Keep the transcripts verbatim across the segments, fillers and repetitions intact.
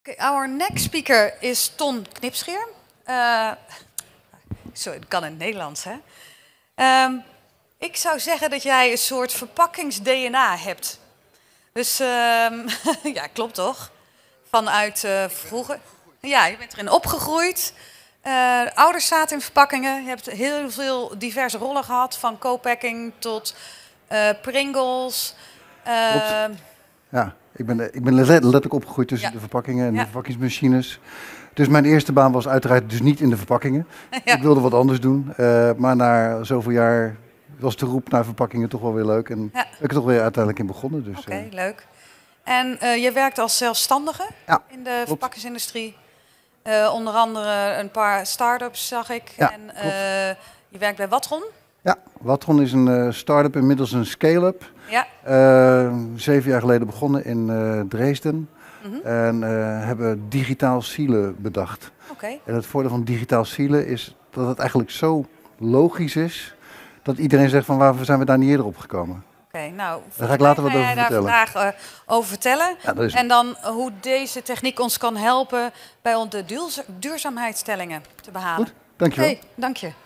Okay, our next speaker is Ton Knipscheer. Uh, sorry, dat kan in het Nederlands, hè? Um, ik zou zeggen dat jij een soort verpakkings-D N A hebt. Dus, um, ja, klopt toch? Vanuit uh, vroeger. Ja, je bent erin opgegroeid. Uh, ouders zaten in verpakkingen. Je hebt heel veel diverse rollen gehad. Van co-packing tot uh, Pringles. Uh, Klopt. Ja, ik ben, ik ben letterlijk opgegroeid tussen ja. de verpakkingen en ja. de verpakkingsmachines. Dus mijn eerste baan was uiteraard dus niet in de verpakkingen. Ja. Ik wilde wat anders doen. Uh, maar na zoveel jaar was de roep naar verpakkingen toch wel weer leuk. En ja. ben ik er toch weer uiteindelijk in begonnen. Dus, Oké, okay, uh. leuk. En uh, je werkt als zelfstandige ja, in de klopt. verpakkingsindustrie. Uh, onder andere een paar start-ups zag ik. Ja, en uh, je werkt bij Watron. Ja, Watron is een uh, start-up, inmiddels een scale-up. Ja. Uh, zeven jaar geleden begonnen in uh, Dresden. Mm-hmm. En uh, hebben digitaal sealen bedacht. Okay. En het voordeel van digitaal sealen is dat het eigenlijk zo logisch is dat iedereen zegt van waar zijn we daar niet eerder op gekomen. Oké, okay, nou, daar ga ik later wat over jij daar vertellen. vandaag uh, over vertellen. Ja, dat is en dan uh, hoe deze techniek ons kan helpen bij onze duurza- duurzaamheidsstellingen te behalen. Goed, dankjewel. Hey, dank je.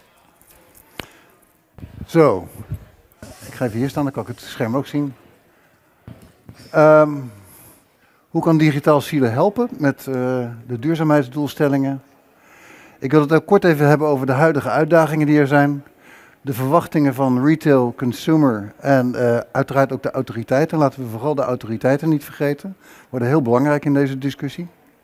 Zo, ik ga even hier staan, dan kan ik het scherm ook zien. Um, hoe kan digitaal sealen helpen met uh, de duurzaamheidsdoelstellingen? Ik wil het ook kort even hebben over de huidige uitdagingen die er zijn. De verwachtingen van retail, consumer en uh, uiteraard ook de autoriteiten. Laten we vooral de autoriteiten niet vergeten. Worden heel belangrijk in deze discussie.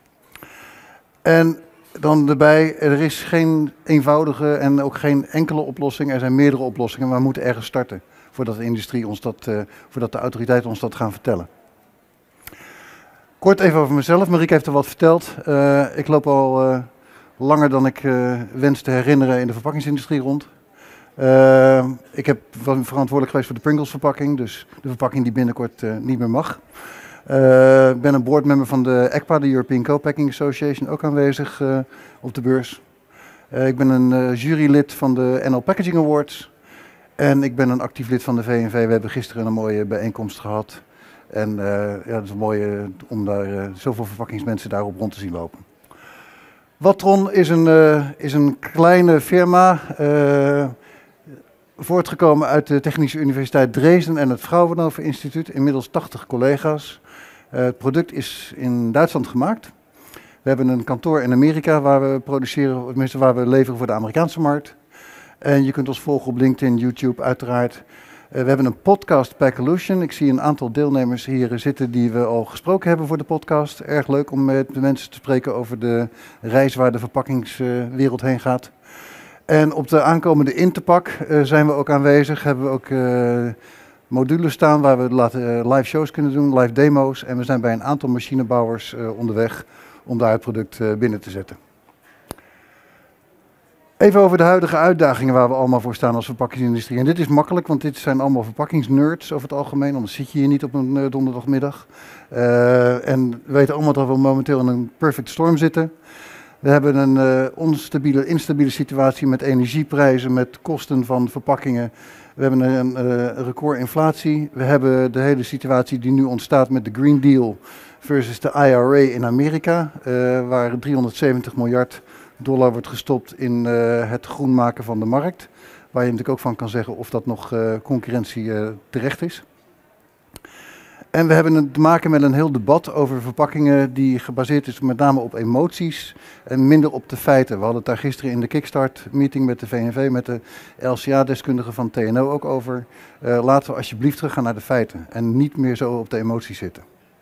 En dan erbij, er is geen eenvoudige en ook geen enkele oplossing. Er zijn meerdere oplossingen, maar we moeten ergens starten. Voordat de industrie ons dat, uh, voordat de autoriteiten ons dat gaan vertellen. Kort even over mezelf. Marieke heeft er wat verteld. Uh, ik loop al uh, langer dan ik uh, wens te herinneren in de verpakkingsindustrie rond. Uh, ik heb verantwoordelijk geweest voor de Pringles verpakking, dus de verpakking die binnenkort uh, niet meer mag. Uh, ik ben een boardmember van de E C P A, de European Co-packing Association, ook aanwezig uh, op de beurs. Uh, ik ben een uh, jurylid van de N L Packaging Awards en ik ben een actief lid van de V N V. We hebben gisteren een mooie bijeenkomst gehad en uh, ja, het is mooi uh, om daar uh, zoveel verpakkingsmensen daarop rond te zien lopen. Watron is een, uh, is een kleine firma, uh, voortgekomen uit de Technische Universiteit Dresden en het Fraunhofer Instituut, inmiddels tachtig collega's. Uh, het product is in Duitsland gemaakt. We hebben een kantoor in Amerika waar we produceren, tenminste waar we leveren voor de Amerikaanse markt. En je kunt ons volgen op LinkedIn, YouTube uiteraard. Uh, we hebben een podcast, Packolution. Ik zie een aantal deelnemers hier zitten die we al gesproken hebben voor de podcast. Erg leuk om met de mensen te spreken over de reis waar de verpakkingswereld heen gaat. En op de aankomende Interpack uh, zijn we ook aanwezig. Hebben we ook uh, modules staan waar we laten, uh, live shows kunnen doen, live demo's. En we zijn bij een aantal machinebouwers uh, onderweg om daar het product uh, binnen te zetten. Even over de huidige uitdagingen waar we allemaal voor staan als verpakkingsindustrie. En dit is makkelijk, want dit zijn allemaal verpakkingsnerds over het algemeen. Anders zit je hier niet op een uh, donderdagmiddag. Uh, en we weten allemaal dat we momenteel in een perfect storm zitten. We hebben een uh, onstabiele, instabiele situatie met energieprijzen, met kosten van verpakkingen. We hebben een, een, een record inflatie. We hebben de hele situatie die nu ontstaat met de Green Deal versus de I R A in Amerika, uh, waar driehonderdzeventig miljard dollar wordt gestopt in uh, het groen maken van de markt. Waar je natuurlijk ook van kan zeggen of dat nog uh, concurrentie uh, terecht is. En we hebben te maken met een heel debat over verpakkingen die gebaseerd is met name op emoties en minder op de feiten. We hadden het daar gisteren in de Kickstart meeting met de V N V, met de L C A-deskundigen van T N O ook over. Uh, laten we alsjeblieft teruggaan naar de feiten en niet meer zo op de emoties zitten.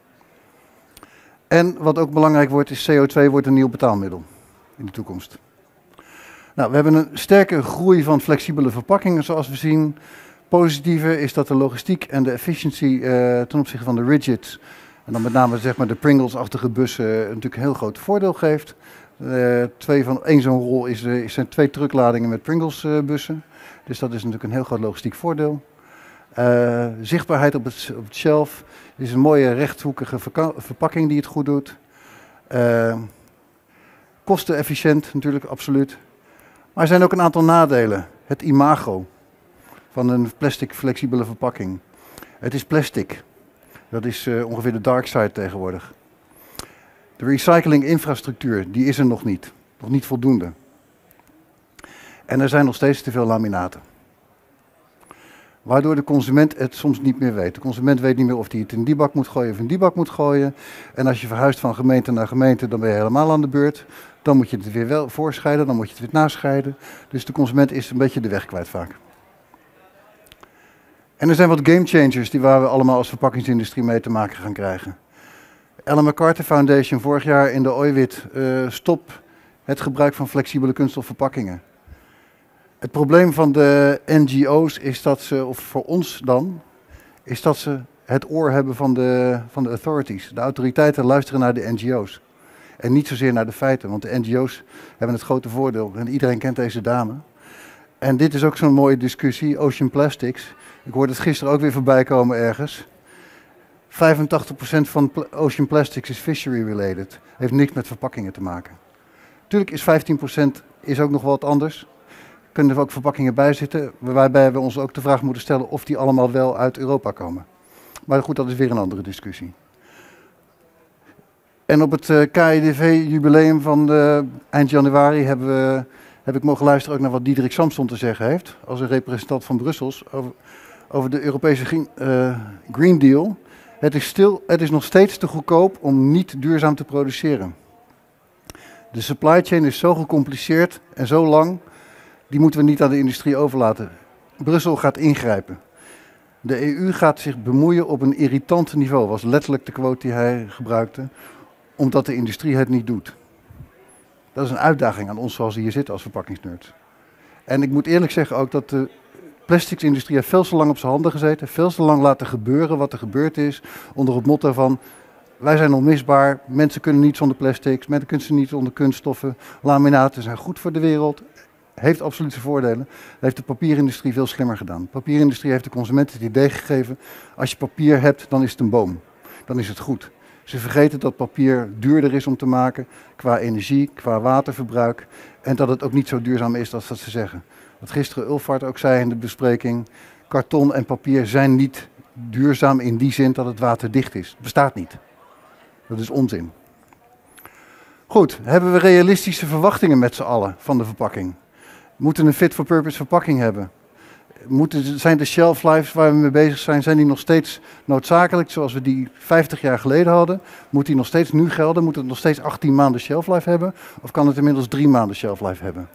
En wat ook belangrijk wordt is C O twee wordt een nieuw betaalmiddel in de toekomst. Nou, we hebben een sterke groei van flexibele verpakkingen zoals we zien. Positieve is dat de logistiek en de efficiëntie uh, ten opzichte van de rigids, en dan met name zeg maar de Pringles-achtige bussen, uh, natuurlijk een heel groot voordeel geeft. Uh, twee van, één zo'n rol is, uh, zijn twee truckladingen met Pringles-bussen. Uh, dus dat is natuurlijk een heel groot logistiek voordeel. Uh, zichtbaarheid op het, op het shelf is een mooie rechthoekige verpakking die het goed doet. Uh, kostenefficiënt natuurlijk, absoluut. Maar er zijn ook een aantal nadelen. Het imago van een plastic flexibele verpakking. Het is plastic. Dat is uh, ongeveer de dark side tegenwoordig. De recyclinginfrastructuur, die is er nog niet. Nog niet voldoende. En er zijn nog steeds te veel laminaten. Waardoor de consument het soms niet meer weet. De consument weet niet meer of hij het in die bak moet gooien of in die bak moet gooien. En als je verhuist van gemeente naar gemeente, dan ben je helemaal aan de beurt. Dan moet je het weer wel voorscheiden, dan moet je het weer nascheiden. Dus de consument is een beetje de weg kwijt vaak. En er zijn wat game changers die waar we allemaal als verpakkingsindustrie mee te maken gaan krijgen. Ellen MacArthur Foundation vorig jaar in de O I W I T, uh, stop het gebruik van flexibele kunststofverpakkingen. Het probleem van de N G O's is dat ze, of voor ons dan, is dat ze het oor hebben van de, van de authorities. De autoriteiten luisteren naar de N G O's. En niet zozeer naar de feiten, want de N G O's hebben het grote voordeel. En iedereen kent deze dame. En dit is ook zo'n mooie discussie, Ocean Plastics. Ik hoorde het gisteren ook weer voorbij komen ergens. vijfentachtig procent van Ocean Plastics is fishery related. Heeft niks met verpakkingen te maken. Natuurlijk is vijftien procent is ook nog wat anders. Kunnen er ook verpakkingen bij zitten, waarbij we ons ook de vraag moeten stellen of die allemaal wel uit Europa komen. Maar goed, dat is weer een andere discussie. En op het uh, K I D V-jubileum van uh, eind januari hebben we, heb ik mogen luisteren ook naar wat Diederik Samson te zeggen heeft, als een representant van Brussels, over, over de Europese green, uh, Green Deal. Het is, stil, het is nog steeds te goedkoop om niet duurzaam te produceren. De supply chain is zo gecompliceerd en zo lang, die moeten we niet aan de industrie overlaten. Brussel gaat ingrijpen. De E U gaat zich bemoeien op een irritant niveau, was letterlijk de quote die hij gebruikte, omdat de industrie het niet doet. Dat is een uitdaging aan ons zoals we hier zitten als verpakkingsnerds. En ik moet eerlijk zeggen ook dat de plasticsindustrie heeft veel te lang op zijn handen gezeten, veel te lang laten gebeuren wat er gebeurd is, onder het motto van wij zijn onmisbaar, mensen kunnen niet zonder plastics, mensen kunnen niet zonder kunststoffen, laminaten zijn goed voor de wereld. Heeft absoluut zijn voordelen. Dat heeft de papierindustrie veel slimmer gedaan. De papierindustrie heeft de consument het idee gegeven, als je papier hebt, dan is het een boom. Dan is het goed. Ze vergeten dat papier duurder is om te maken, qua energie, qua waterverbruik. En dat het ook niet zo duurzaam is als dat ze zeggen. Wat gisteren Ulfart ook zei in de bespreking, karton en papier zijn niet duurzaam in die zin dat het waterdicht is. Het bestaat niet. Dat is onzin. Goed, hebben we realistische verwachtingen met z'n allen van de verpakking? We moeten een fit-for-purpose verpakking hebben. Moeten, zijn de shelf lives waar we mee bezig zijn, zijn die nog steeds noodzakelijk zoals we die vijftig jaar geleden hadden? Moet die nog steeds nu gelden? Moet het nog steeds achttien maanden shelf life hebben? Of kan het inmiddels drie maanden shelf life hebben?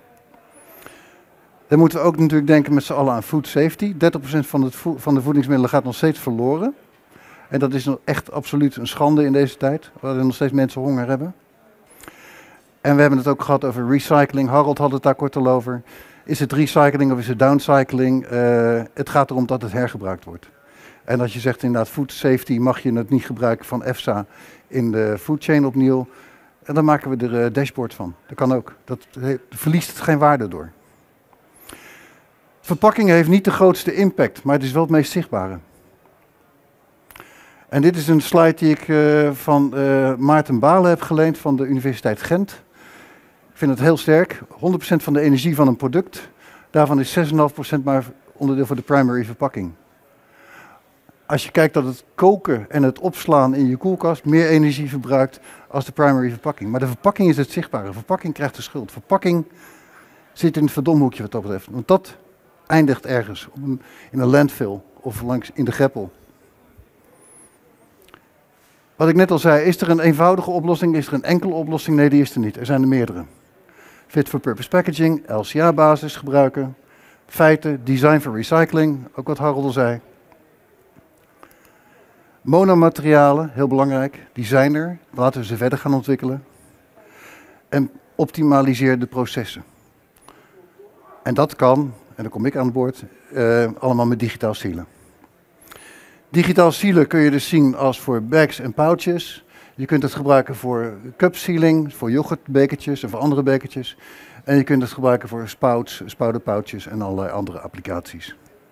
Dan moeten we ook natuurlijk denken met z'n allen aan food safety. dertig procent van, het vo van de voedingsmiddelen gaat nog steeds verloren. En dat is nog echt absoluut een schande in deze tijd, waar er nog steeds mensen honger hebben. En we hebben het ook gehad over recycling. Harold had het daar kort al over. Is het recycling of is het downcycling? Uh, het gaat erom dat het hergebruikt wordt. En als je zegt inderdaad food safety, mag je het niet gebruiken van EFSA in de food chain opnieuw. En dan maken we er uh, dashboard van. Dat kan ook. Dat he, verliest het geen waarde door. Verpakking heeft niet de grootste impact, maar het is wel het meest zichtbare. En dit is een slide die ik uh, van uh, Maarten Balen heb geleend van de Universiteit Gent. Ik vind het heel sterk. honderd procent van de energie van een product, daarvan is zes komma vijf procent maar onderdeel voor de primary verpakking. Als je kijkt dat het koken en het opslaan in je koelkast meer energie verbruikt als de primary verpakking. Maar de verpakking is het zichtbare. Verpakking krijgt de schuld. Verpakking zit in het verdomhoekje wat dat betreft. Want dat eindigt ergens op een, in een landfill of langs in de greppel. Wat ik net al zei, is er een eenvoudige oplossing? Is er een enkele oplossing? Nee, die is er niet. Er zijn er meerdere. Fit for purpose packaging, L C A-basis gebruiken, feiten, design for recycling, ook wat Harold al zei. Monomaterialen, heel belangrijk, die zijn er. Laten we ze verder gaan ontwikkelen. En optimaliseer de processen. En dat kan, en dan kom ik aan boord, uh, allemaal met digitaal sealen. Digitaal sealen kun je dus zien als voor bags en pouches. Je kunt het gebruiken voor cup sealing, voor yoghurtbekertjes en voor andere bekertjes. En je kunt het gebruiken voor spouts, spouderpouches en allerlei andere applicaties.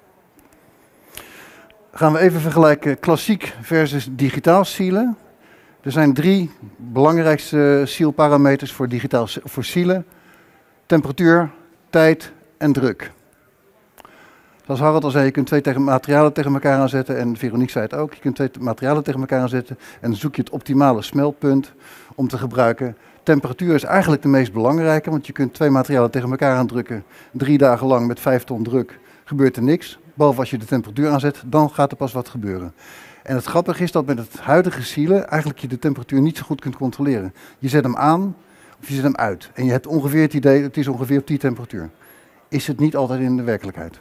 Gaan we even vergelijken klassiek versus digitaal sealen. Er zijn drie belangrijkste sealparameters voor digitaal voor sealen. Temperatuur, tijd en druk. Zoals Harald al zei, je kunt twee tegen materialen tegen elkaar aanzetten. En Veronique zei het ook. Je kunt twee materialen tegen elkaar aanzetten. En dan zoek je het optimale smeltpunt om te gebruiken. Temperatuur is eigenlijk de meest belangrijke. Want je kunt twee materialen tegen elkaar aandrukken. Drie dagen lang met vijf ton druk gebeurt er niks. Behalve als je de temperatuur aanzet, dan gaat er pas wat gebeuren. En het grappige is dat met het huidige sealen eigenlijk je de temperatuur niet zo goed kunt controleren. Je zet hem aan of je zet hem uit. En je hebt ongeveer het idee, het is ongeveer op die temperatuur. Is het niet altijd in de werkelijkheid.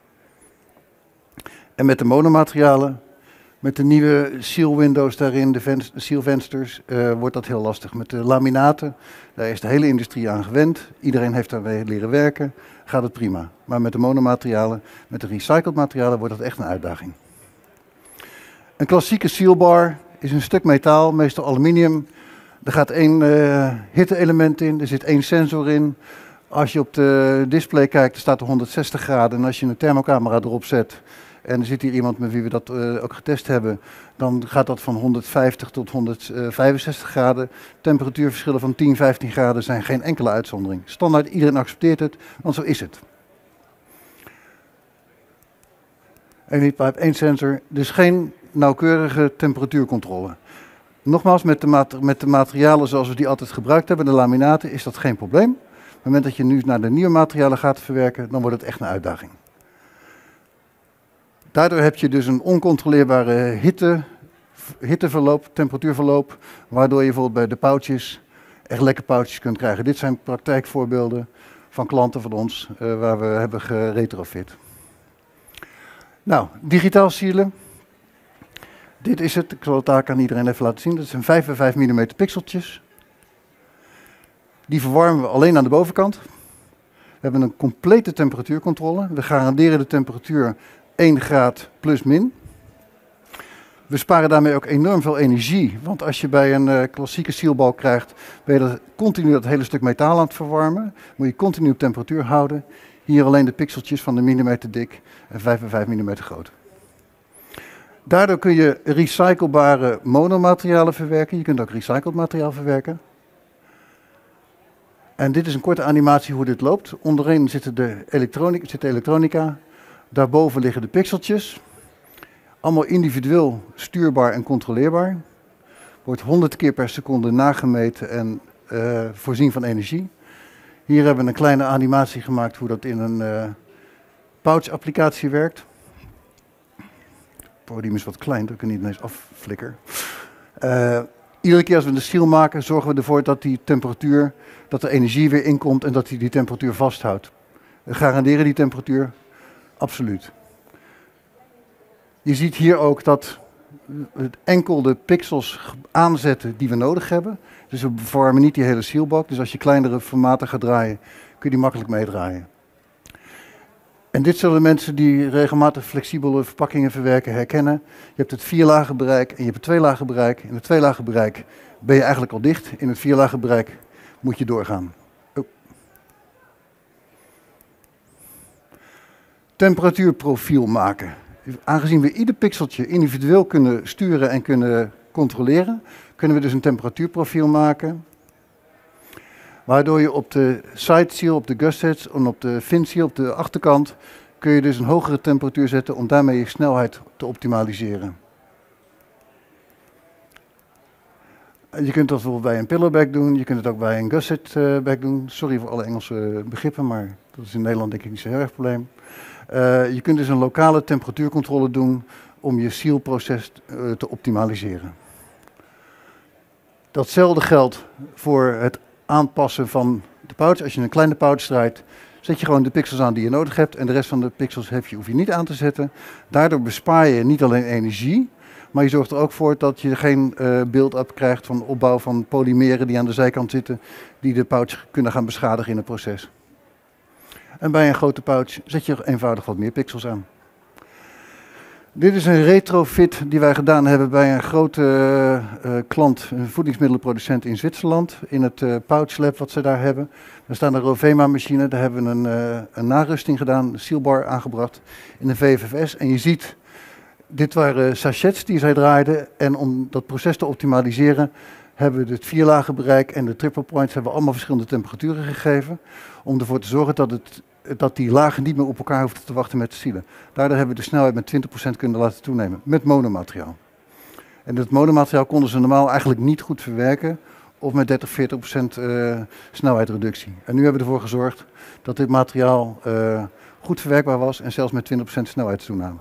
En met de monomaterialen, met de nieuwe seal windows daarin, de, venst, de seal vensters, uh, wordt dat heel lastig. Met de laminaten, daar is de hele industrie aan gewend. Iedereen heeft daarmee leren werken, gaat het prima. Maar met de monomaterialen, met de recycled materialen wordt dat echt een uitdaging. Een klassieke sealbar is een stuk metaal, meestal aluminium. Er gaat één uh, hitte-element in, er zit één sensor in. Als je op de display kijkt, er staat er honderdzestig graden. En als je een thermocamera erop zet, en er zit hier iemand met wie we dat uh, ook getest hebben, dan gaat dat van honderdvijftig tot honderdvijfenzestig graden. Temperatuurverschillen van tien, vijftien graden zijn geen enkele uitzondering. Standaard, iedereen accepteert het, want zo is het. Eén heatpipe, één sensor, dus geen nauwkeurige temperatuurcontrole. Nogmaals, met de, mat met de materialen zoals we die altijd gebruikt hebben, de laminaten, is dat geen probleem. Op het moment dat je nu naar de nieuwe materialen gaat verwerken, dan wordt het echt een uitdaging. Daardoor heb je dus een oncontroleerbare hitte, hitteverloop, temperatuurverloop, waardoor je bijvoorbeeld bij de pouches echt lekke pouches kunt krijgen. Dit zijn praktijkvoorbeelden van klanten van ons, uh, waar we hebben geretrofit. Nou, digitaal sealen. Dit is het, ik zal het daar aan iedereen even laten zien. Dat zijn vijf bij vijf millimeter pixeltjes. Die verwarmen we alleen aan de bovenkant. We hebben een complete temperatuurcontrole. We garanderen de temperatuur één graad plus min. We sparen daarmee ook enorm veel energie. Want als je bij een uh, klassieke sealbalk krijgt, ben je dat continu dat hele stuk metaal aan het verwarmen. Moet je continu op temperatuur houden. Hier alleen de pixeltjes van de millimeter dik en vijf bij vijf millimeter groot. Daardoor kun je recyclebare monomaterialen verwerken. Je kunt ook recycled materiaal verwerken. En dit is een korte animatie hoe dit loopt. Onderin zit de elektronica, zit de elektronica. Daarboven liggen de pixeltjes. Allemaal individueel stuurbaar en controleerbaar. Wordt honderd keer per seconde nagemeten en uh, voorzien van energie. Hier hebben we een kleine animatie gemaakt hoe dat in een uh, pouch-applicatie werkt. Het podium is wat klein, dat ik het niet ineens afflikker. Uh, iedere keer als we de seal maken, zorgen we ervoor dat die temperatuur, dat de energie weer inkomt en dat hij die temperatuur vasthoudt. We garanderen die temperatuur, absoluut. Je ziet hier ook dat we enkel de pixels aanzetten die we nodig hebben. Dus we verwarmen niet die hele sealbak. Dus als je kleinere formaten gaat draaien, kun je die makkelijk meedraaien. En dit zullen mensen die regelmatig flexibele verpakkingen verwerken herkennen. Je hebt het vierlagen bereik en je hebt het tweelagen bereik. In het tweelagen bereik ben je eigenlijk al dicht. In het vierlagen bereik moet je doorgaan. Oh. Temperatuurprofiel maken. Aangezien we ieder pixeltje individueel kunnen sturen en kunnen controleren, kunnen we dus een temperatuurprofiel maken. Waardoor je op de side seal, op de gussets en op de fin seal, op de achterkant, kun je dus een hogere temperatuur zetten om daarmee je snelheid te optimaliseren. En je kunt dat bijvoorbeeld bij een pillowback doen, je kunt het ook bij een gusset uh, back doen. Sorry voor alle Engelse begrippen, maar dat is in Nederland denk ik niet zo heel erg probleem. Uh, je kunt dus een lokale temperatuurcontrole doen om je sealproces uh, te optimaliseren. Datzelfde geldt voor het aanpassen van de pouch. Als je een kleine pouch draait, zet je gewoon de pixels aan die je nodig hebt en de rest van de pixels heb je, hoef je niet aan te zetten. Daardoor bespaar je niet alleen energie, maar je zorgt er ook voor dat je geen uh, build-up krijgt van opbouw van polymeren die aan de zijkant zitten, die de pouch kunnen gaan beschadigen in het proces. En bij een grote pouch zet je eenvoudig wat meer pixels aan. Dit is een retrofit die wij gedaan hebben bij een grote uh, klant, een voedingsmiddelenproducent in Zwitserland, in het uh, pouch lab wat ze daar hebben. Daar staan een Rovema machine, daar hebben we een, uh, een narusting gedaan, een sealbar aangebracht in een V F F S. En je ziet, dit waren sachets die zij draaiden en om dat proces te optimaliseren hebben we het vierlagen bereik en de triple points hebben we allemaal verschillende temperaturen gegeven. Om ervoor te zorgen dat het dat die lagen niet meer op elkaar hoefden te wachten met de zielen. Daardoor hebben we de snelheid met twintig procent kunnen laten toenemen, met monomateriaal. En dat monomateriaal konden ze normaal eigenlijk niet goed verwerken, of met dertig, veertig procent uh, snelheidsreductie. En nu hebben we ervoor gezorgd dat dit materiaal uh, goed verwerkbaar was en zelfs met twintig procent snelheidstoename.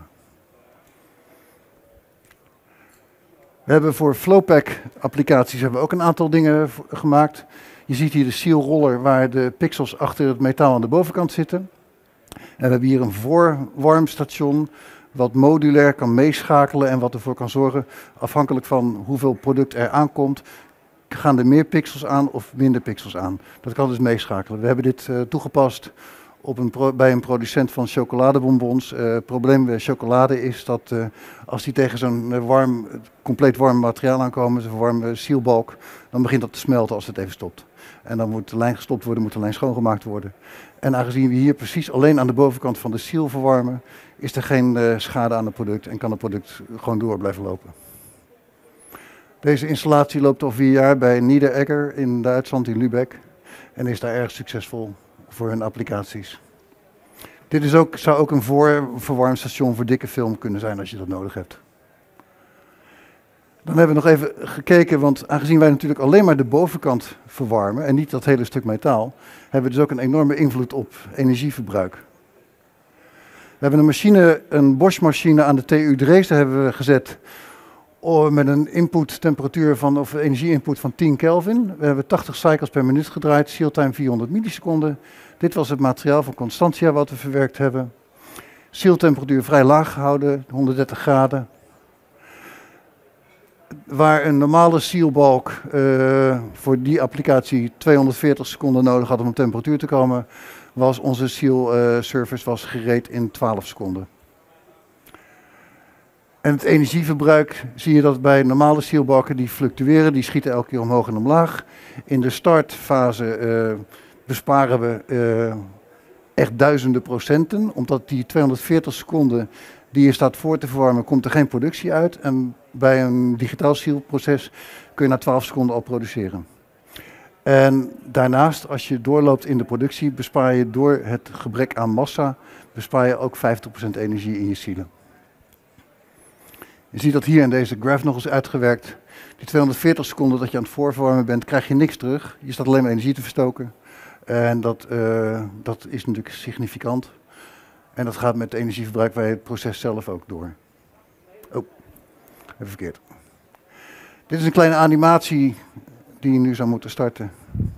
We hebben voor Flowpack applicaties hebben we ook een aantal dingen gemaakt. Je ziet hier de sealroller waar de pixels achter het metaal aan de bovenkant zitten. En we hebben hier een voorwarmstation wat modulair kan meeschakelen en wat ervoor kan zorgen, afhankelijk van hoeveel product er aankomt, gaan er meer pixels aan of minder pixels aan. Dat kan dus meeschakelen. We hebben dit uh, toegepast op een pro bij een producent van chocoladebonbons. Uh, het probleem bij chocolade is dat uh, als die tegen zo'n uh, warm, compleet warm materiaal aankomen, zo'n warme sealbalk, dan begint dat te smelten als het even stopt. En dan moet de lijn gestopt worden, moet de lijn schoongemaakt worden. En aangezien we hier precies alleen aan de bovenkant van de seal verwarmen, is er geen uh, schade aan het product en kan het product gewoon door blijven lopen. Deze installatie loopt al vier jaar bij Niederegger in Duitsland, in Lübeck. En is daar erg succesvol voor hun applicaties. Dit is ook, zou ook een voorverwarmstation voor dikke film kunnen zijn als je dat nodig hebt. Dan hebben we nog even gekeken, want aangezien wij natuurlijk alleen maar de bovenkant verwarmen en niet dat hele stuk metaal, hebben we dus ook een enorme invloed op energieverbruik. We hebben een machine, een Bosch-machine aan de T U Dresden hebben we gezet met een input temperatuur van, of energie-input van tien Kelvin. We hebben tachtig cycles per minuut gedraaid, seal time vierhonderd milliseconden. Dit was het materiaal van Constantia wat we verwerkt hebben. Seal temperatuur vrij laag gehouden, honderddertig graden. Waar een normale sealbalk uh, voor die applicatie tweehonderdveertig seconden nodig had om op temperatuur te komen, was onze seal uh, surface was gereed in twaalf seconden. En het energieverbruik zie je dat bij normale sealbalken die fluctueren, die schieten elke keer omhoog en omlaag. In de startfase uh, besparen we uh, echt duizenden procenten, omdat die tweehonderdveertig seconden die je staat voor te verwarmen, komt er geen productie uit. En bij een digitaal sealproces kun je na twaalf seconden al produceren. En daarnaast, als je doorloopt in de productie, bespaar je door het gebrek aan massa, bespaar je ook vijftig procent energie in je sealen. Je ziet dat hier in deze graph nog eens uitgewerkt. Die tweehonderdveertig seconden dat je aan het voorverwarmen bent, krijg je niks terug. Je staat alleen maar energie te verstoken. En dat, uh, dat is natuurlijk significant. En dat gaat met het energieverbruik bij het proces zelf ook door. Oh, even verkeerd. Dit is een kleine animatie die je nu zou moeten starten.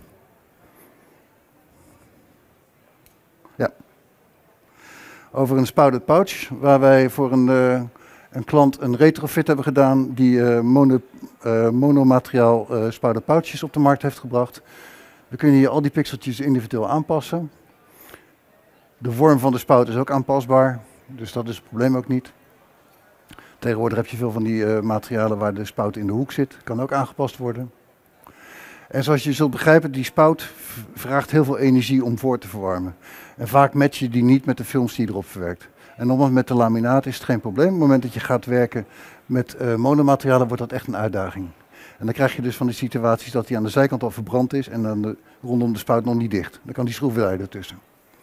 Ja. Over een spouted pouch, waar wij voor een, uh, een klant een retrofit hebben gedaan die uh, mono, uh, monomateriaal uh, spouted pouches op de markt heeft gebracht. We kunnen hier al die pixeltjes individueel aanpassen. De vorm van de spout is ook aanpasbaar, dus dat is het probleem ook niet. Tegenwoordig heb je veel van die uh, materialen waar de spout in de hoek zit. Kan ook aangepast worden. En zoals je zult begrijpen, die spout vraagt heel veel energie om voor te verwarmen. En vaak match je die niet met de films die je erop verwerkt. En nogmaals, met de laminaat is het geen probleem. Op het moment dat je gaat werken met uh, monomaterialen wordt dat echt een uitdaging. En dan krijg je dus van die situaties dat die aan de zijkant al verbrand is en dan de, rondom de spout nog niet dicht. Dan kan die schroevendraaier ertussen.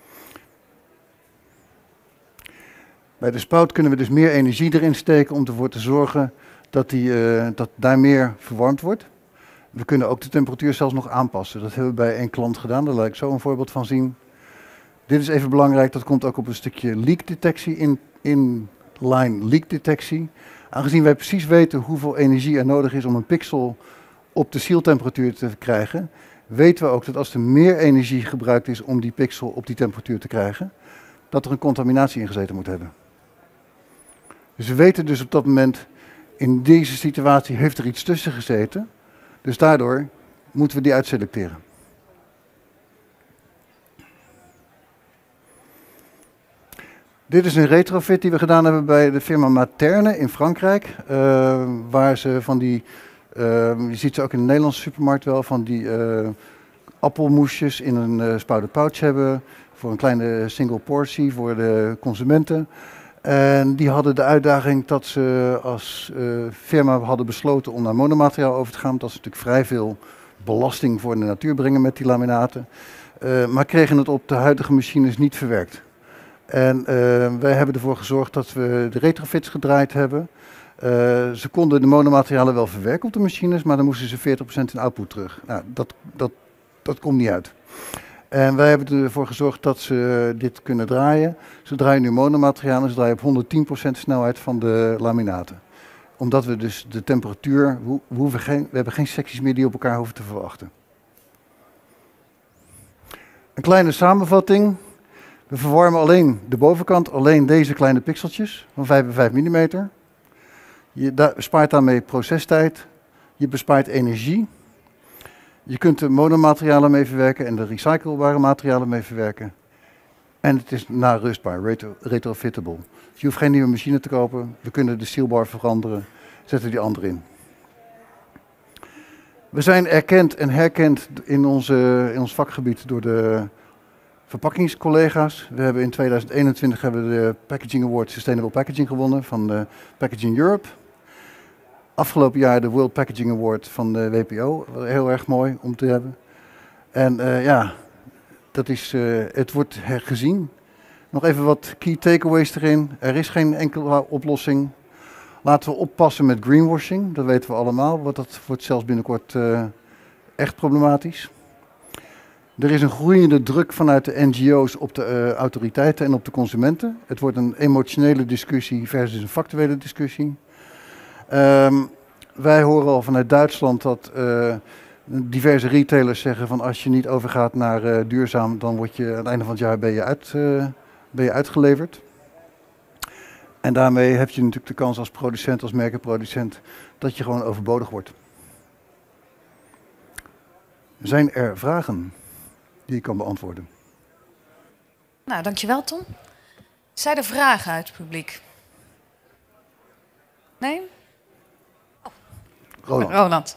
Bij de spout kunnen we dus meer energie erin steken om ervoor te zorgen dat, die, uh, dat daar meer verwarmd wordt. We kunnen ook de temperatuur zelfs nog aanpassen. Dat hebben we bij één klant gedaan, daar laat ik zo een voorbeeld van zien. Dit is even belangrijk, dat komt ook op een stukje leak detectie, in, inline leak detectie. Aangezien wij precies weten hoeveel energie er nodig is om een pixel op de sealtemperatuur te krijgen, weten we ook dat als er meer energie gebruikt is om die pixel op die temperatuur te krijgen, dat er een contaminatie in gezeten moet hebben. Dus we weten dus op dat moment, in deze situatie heeft er iets tussen gezeten. Dus daardoor moeten we die uitselecteren. Dit is een retrofit die we gedaan hebben bij de firma Materne in Frankrijk. Uh, waar ze van die, uh, je ziet ze ook in de Nederlandse supermarkt wel, van die uh, appelmoesjes in een uh, spouted pouch hebben. Voor een kleine single portie voor de consumenten. En die hadden de uitdaging dat ze als uh, firma hadden besloten om naar monomateriaal over te gaan. Dat ze natuurlijk vrij veel belasting voor de natuur brengen met die laminaten. Uh, maar kregen het op de huidige machines niet verwerkt. En uh, wij hebben ervoor gezorgd dat we de retrofits gedraaid hebben. Uh, ze konden de monomaterialen wel verwerken op de machines, maar dan moesten ze veertig procent in output terug. Nou, dat, dat, dat komt niet uit. En wij hebben ervoor gezorgd dat ze dit kunnen draaien. Ze draaien nu monomaterialen, ze draaien op honderdtien procent snelheid van de laminaten. Omdat we dus de temperatuur, we, we, hoeven geen, we hebben geen secties meer die op elkaar hoeven te verwachten. Een kleine samenvatting. We verwarmen alleen de bovenkant, alleen deze kleine pixeltjes van vijf bij vijf millimeter. Je da- bespaart daarmee procestijd, je bespaart energie. Je kunt de monomaterialen mee verwerken en de recyclebare materialen mee verwerken. En het is narustbaar, retro- retrofittable. Dus je hoeft geen nieuwe machine te kopen, we kunnen de steelbar veranderen, zetten die andere in. We zijn erkend en herkend in, onze, in ons vakgebied door de verpakkingscollega's. We hebben in tweeduizend eenentwintig hebben we de Packaging Award Sustainable Packaging gewonnen van de Packaging Europe. Afgelopen jaar de World Packaging Award van de W P O. Heel erg mooi om te hebben. En uh, ja, dat is, uh, het wordt hergezien. Nog even wat key takeaways erin. Er is geen enkele oplossing. Laten we oppassen met greenwashing. Dat weten we allemaal. Want dat wordt zelfs binnenkort uh, echt problematisch. Er is een groeiende druk vanuit de N G O's op de uh, autoriteiten en op de consumenten. Het wordt een emotionele discussie versus een factuele discussie. Um, wij horen al vanuit Duitsland dat uh, diverse retailers zeggen van als je niet overgaat naar uh, duurzaam, dan word je aan het einde van het jaar ben je, uit, uh, ben je uitgeleverd. En daarmee heb je natuurlijk de kans als producent, als merkenproducent, dat je gewoon overbodig wordt. Zijn er vragen die ik kan beantwoorden? Nou, dankjewel Tom. Zijn er vragen uit het publiek? Nee? Oh. Roland. Roland.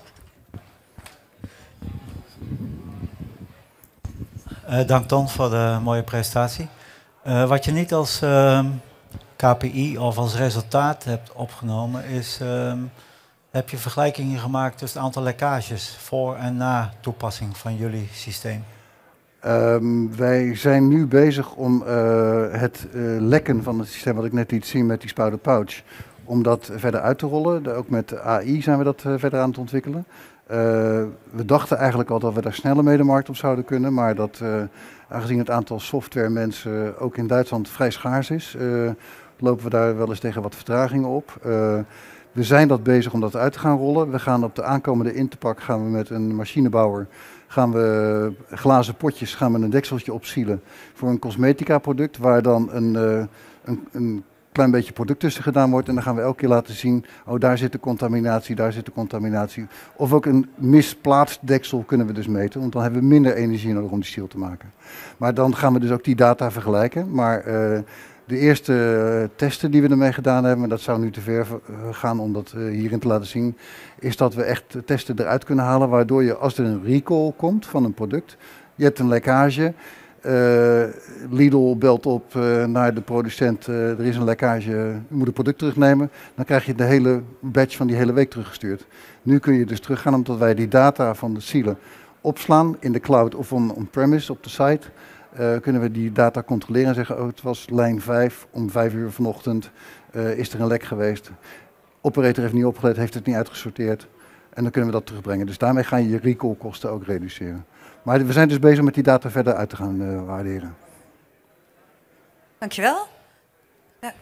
Uh, dank Ton voor de mooie presentatie. Uh, wat je niet als uh, K P I of als resultaat hebt opgenomen is, uh, heb je vergelijkingen gemaakt tussen het aantal lekkages voor en na toepassing van jullie systeem? Um, wij zijn nu bezig om uh, het uh, lekken van het systeem wat ik net liet zien met die spouted pouch, om dat verder uit te rollen. De, ook met A I zijn we dat uh, verder aan het ontwikkelen. Uh, we dachten eigenlijk al dat we daar sneller mee de markt op zouden kunnen, maar dat uh, aangezien het aantal softwaremensen ook in Duitsland vrij schaars is, uh, lopen we daar wel eens tegen wat vertragingen op. Uh, we zijn dat bezig om dat uit te gaan rollen. We gaan op de aankomende Interpack gaan we met een machinebouwer gaan we glazen potjes, gaan we een dekseltje opsielen voor een cosmetica product waar dan een, uh, een, een klein beetje product tussen gedaan wordt. En dan gaan we elke keer laten zien, oh daar zit de contaminatie, daar zit de contaminatie. Of ook een misplaatst deksel kunnen we dus meten, want dan hebben we minder energie nodig om die seal te maken. Maar dan gaan we dus ook die data vergelijken. Maar uh, de eerste uh, testen die we ermee gedaan hebben, en dat zou nu te ver gaan om dat uh, hierin te laten zien, is dat we echt testen eruit kunnen halen, waardoor je als er een recall komt van een product, je hebt een lekkage, uh, Lidl belt op uh, naar de producent, uh, er is een lekkage, je moet het product terugnemen, dan krijg je de hele batch van die hele week teruggestuurd. Nu kun je dus teruggaan omdat wij die data van de sealen opslaan in de cloud of on-premise op de site. Uh, kunnen we die data controleren en zeggen, oh het was lijn vijf, om vijf uur vanochtend uh, is er een lek geweest. Operator heeft niet opgelet, heeft het niet uitgesorteerd en dan kunnen we dat terugbrengen. Dus daarmee ga je je recallkosten ook reduceren. Maar we zijn dus bezig met die data verder uit te gaan uh, waarderen. Dankjewel. Ja.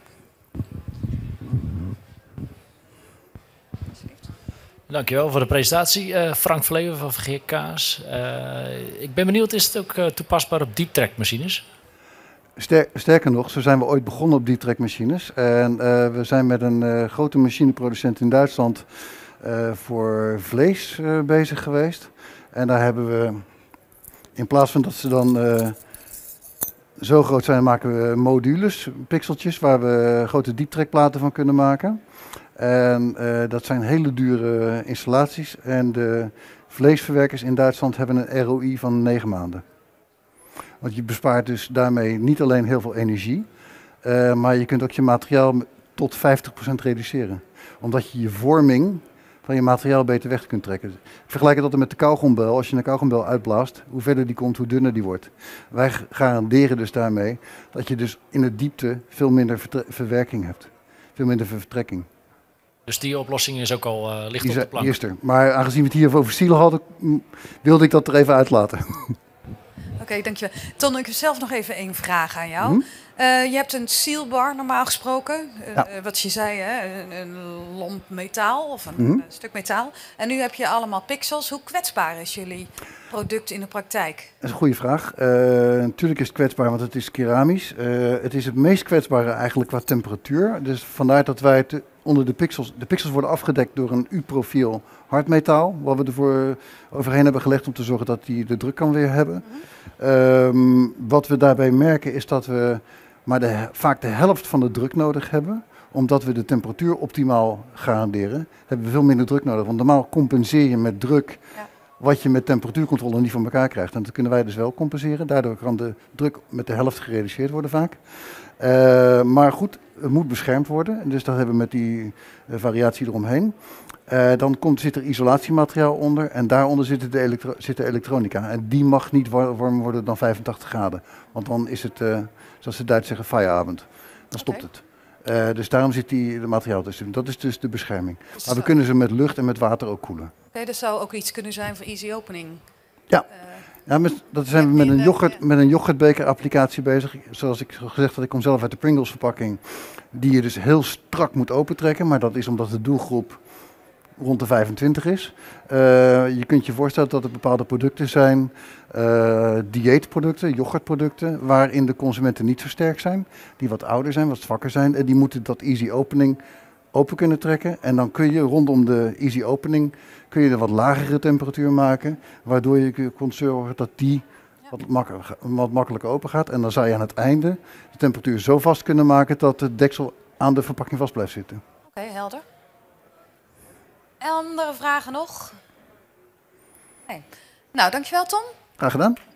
Dankjewel voor de presentatie. Uh, Frank Verleeuwen van V G Kaas. Uh, ik ben benieuwd, is het ook uh, toepasbaar op deep track machines? Ster sterker nog, zo zijn we ooit begonnen op deep track machines. En uh, we zijn met een uh, grote machineproducent in Duitsland uh, voor vlees uh, bezig geweest. En daar hebben we, in plaats van dat ze dan uh, zo groot zijn, maken we modules, pixeltjes, waar we grote deep track platen van kunnen maken. En uh, dat zijn hele dure installaties. En de vleesverwerkers in Duitsland hebben een R O I van negen maanden. Want je bespaart dus daarmee niet alleen heel veel energie, uh, maar je kunt ook je materiaal tot vijftig procent reduceren. Omdat je je vorming van je materiaal beter weg kunt trekken. Ik vergelijk het altijd met de kauwgombel. Als je een kauwgombel uitblaast, hoe verder die komt, hoe dunner die wordt. Wij garanderen dus daarmee dat je dus in de diepte veel minder vertre- verwerking hebt. Veel minder vertrekking. Dus die oplossing is ook al uh, licht Die op de is- plank. die is er. Maar aangezien we het hier over zielen hadden, m, wilde ik dat er even uitlaten. Oké, okay, dankjewel. Ton, ik heb zelf nog even één vraag aan jou. Hm? Uh, je hebt een sealbar normaal gesproken. Uh, Ja. uh, wat je zei, hè? Een, een lomp metaal of een Mhm. uh, stuk metaal. En nu heb je allemaal pixels. Hoe kwetsbaar is jullie product in de praktijk? Dat is een goede vraag. Uh, natuurlijk is het kwetsbaar, want het is keramisch. Uh, het is het meest kwetsbare eigenlijk qua temperatuur. Dus vandaar dat wij het onder de pixels... De pixels worden afgedekt door een U-profiel hardmetaal. Wat we ervoor overheen hebben gelegd om te zorgen dat die de druk kan weer hebben. Mhm. Um, wat we daarbij merken is dat we maar de, vaak de helft van de druk nodig hebben. Omdat we de temperatuur optimaal garanderen, hebben we veel minder druk nodig. Want normaal compenseer je met druk Ja. wat je met temperatuurcontrole niet van elkaar krijgt. En dat kunnen wij dus wel compenseren. Daardoor kan de druk met de helft gereduceerd worden vaak. Uh, maar goed, het moet beschermd worden. Dus dat hebben we met die uh, variatie eromheen. Uh, dan komt, zit er isolatiemateriaal onder en daaronder zit de, elektro zit de elektronica. En die mag niet warmer worden dan vijfentachtig graden. Want dan is het, uh, zoals de Duitsers zeggen, feierabend. Dan stopt Okay. het. Uh, dus daarom zit die de materiaal tussen. Dat is dus de bescherming. Dus Maar we zo- kunnen ze met lucht en met water ook koelen. Oké, okay, dat zou ook iets kunnen zijn voor easy opening. Ja. Uh, Ja, met, dat zijn we met een, yoghurt, met een yoghurtbeker applicatie bezig. Zoals ik gezegd had, ik kom zelf uit de Pringles verpakking. Die je dus heel strak moet opentrekken. Maar dat is omdat de doelgroep rond de vijfentwintig is. Uh, je kunt je voorstellen dat er bepaalde producten zijn, uh, dieetproducten, yoghurtproducten, waarin de consumenten niet zo sterk zijn. Die wat ouder zijn, wat zwakker zijn. En die moeten dat easy opening open kunnen trekken. En dan kun je rondom de easy opening kun je een wat lagere temperatuur maken. Waardoor je kunt zorgen dat die wat, makkelijk, wat makkelijker open gaat. En dan zou je aan het einde de temperatuur zo vast kunnen maken dat de deksel aan de verpakking vast blijft zitten. Oké, okay, helder. Andere vragen nog? Nee. Nou, dankjewel Tom. Graag gedaan.